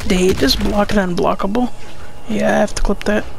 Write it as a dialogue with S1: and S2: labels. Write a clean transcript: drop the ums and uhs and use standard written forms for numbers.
S1: update. Just block the unblockable. Yeah, I have to clip that.